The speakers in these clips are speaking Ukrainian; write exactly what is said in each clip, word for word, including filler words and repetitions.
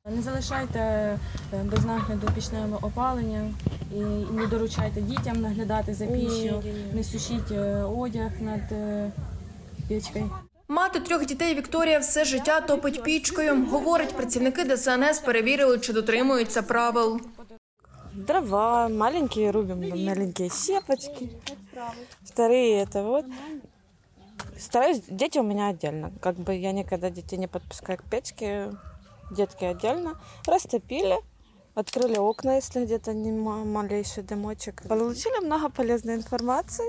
Не залишайте без нагляду пічне опалення і не доручайте дітям наглядати за піччю, не сушіть одяг над пічкою. Мати трьох дітей Вікторія все життя топить пічкою. Говорить, працівники Де Се Ен Ес перевірили, чи дотримуються правил. Дрова, маленькие рубим, маленькие щепочки. Вторые это вот. Стараюсь, дети у меня отдельно. Как бы я никогда детей не подпускаю к печке. Детки отдельно. Растопили, открыли окна, если где-то не малейший дымочек. Получили много полезной информации.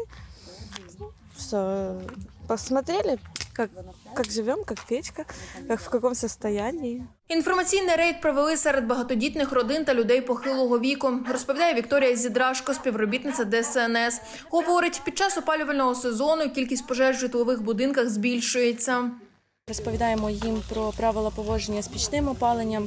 Все, посмотрели, как, как живем, как печка, как, в каком состоянии. Інформаційний рейд провели серед багатодітних родин та людей похилого віку, розповідає Вікторія Зідрашко, співробітниця Де Се Ен Ес. Говорить, під час опалювального сезону кількість пожеж в житлових будинках збільшується. Розповідаємо їм про правила поводження з пічним опаленням,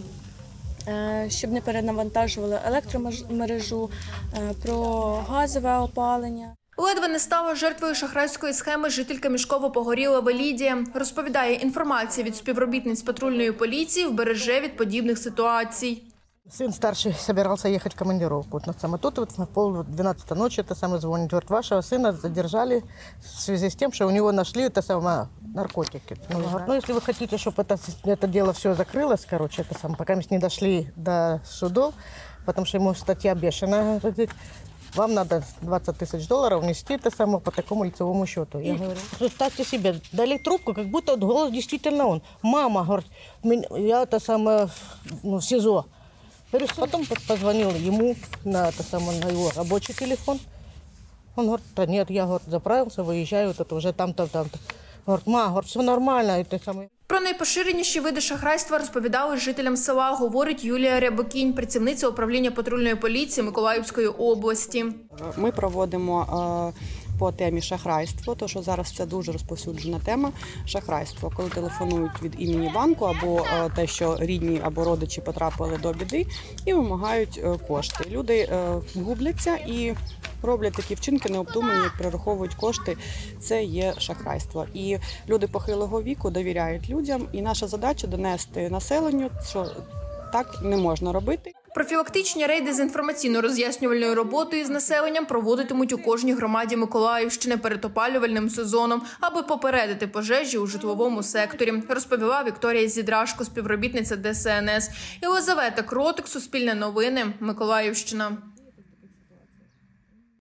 щоб не перенавантажували електромережу, про газове опалення. Ледве не стала жертвою шахрайської схеми жителька Мішково-Погорілова Лідія. Розповідає, інформація від співробітниць патрульної поліції вбереже від подібних ситуацій. Сын старший собирался ехать в командировку. Вот тут вот на пол двенадцатой ночи это самое звонит. Говорит, вашего сына задержали в связи с тем, что у него нашли это самое наркотики. Ну, говорит, ну если вы хотите, чтобы это, это дело все закрылось, короче, это самое, пока мы не дошли до судов, потому что ему статья бешеная, вам надо двадцать тысяч долларов внести это самое по такому лицевому счету. Я говорю, представьте себе, дали трубку, как будто вот голос действительно он. Мама, говорит, я это самое, ну, в СИЗО. Потом позвонил ему на, это самое, на его рабочий телефон. Он говорит, да нет, я говорит, заправился, выезжаю, вот это уже там-то, там-то. Говорит, ма, говорит, все нормально. Это самое. Про найпоширеніші види шахрайства розповідали жителям села, говорить Юлія Рябокінь, працівниця управління патрульної поліції Миколаївської області. Ми проводимо по темі шахрайство, тому що зараз це дуже розповсюджена тема шахрайство, коли телефонують від імені банку або те, що рідні або родичі потрапили до біди і вимагають кошти. Люди губляться і роблять такі вчинки необдумані, як перераховують кошти, це є шахрайство. І люди похилого віку довіряють людям, і наша задача донести населенню, що так не можна робити. Профілактичні рейди з інформаційно-роз'яснювальною роботою з населенням проводитимуть у кожній громаді Миколаївщини перед опалювальним сезоном, аби попередити пожежі у житловому секторі, розповіла Вікторія Зідрашко, співробітниця Де Се Ен Ес. Єлизавета Кротик, Суспільне новини, Миколаївщина.